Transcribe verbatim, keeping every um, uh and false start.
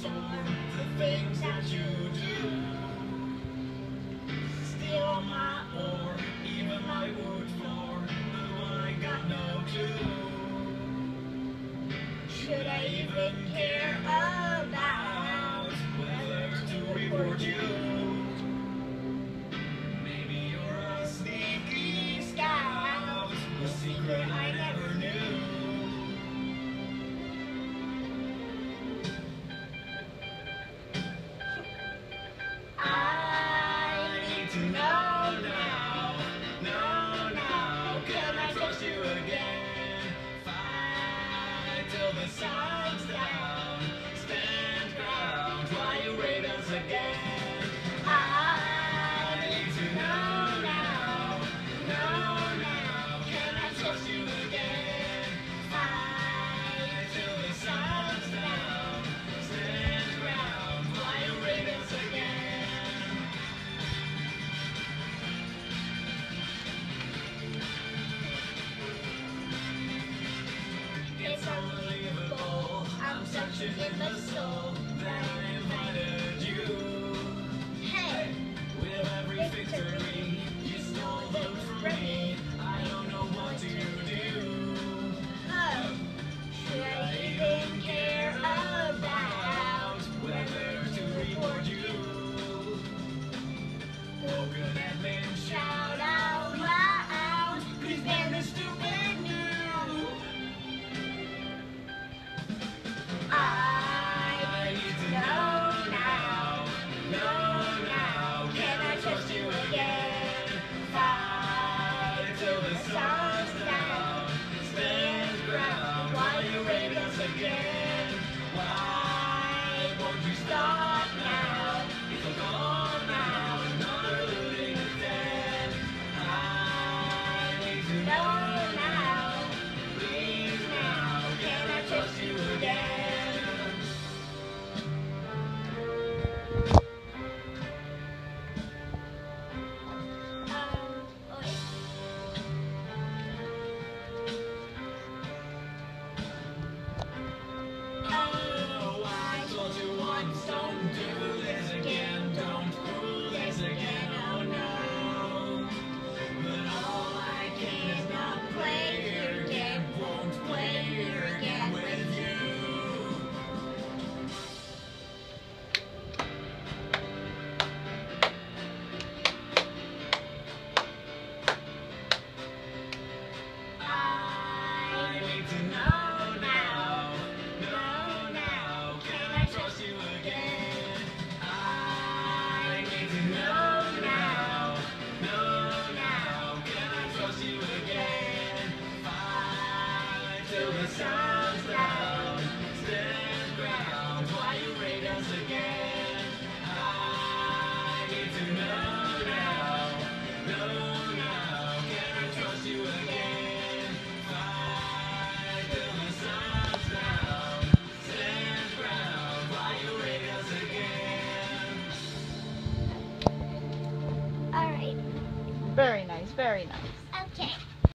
storm, the things that you do. Steal my ore, even my wood floor, though I got no clue. Should I even care about whether to report you? Maybe you're a sneaky scout, a secret I never knew. I need to know now, know now, can I trust you again? Fight till the sun's down, stand ground while you raid us again. I need to know now, know now, can I trust you again? Fight till the sun's down, stand ground while you raid us again. It's unbelievable, I'm searching in the soul that I invited you. Hey, with every victory, you stole them from me. I don't know what to do. Oh, should I even care about whether to report you? Woken at men shout out loud, please ban the stupid news. I need to know now, know now, can I trust you again? Fight till the sun's down, stand ground while you raid us again. Why won't you stop now? It's all gone now, another looting is dead. I need to know now, please now, can I trust you again? Oh, I told you once, don't do this again, don't do this again, oh no. But all I can is not play your game, won't play your game with you. I need to know now, know now, can I trust you again? I need to know now, know now, can I trust you again? Fight till the sun's down, stand ground while you raid us again. I need to know now, know now, can I trust you again? Fight till the sun's down, stand ground while you raid us again. All right. Very nice, very nice.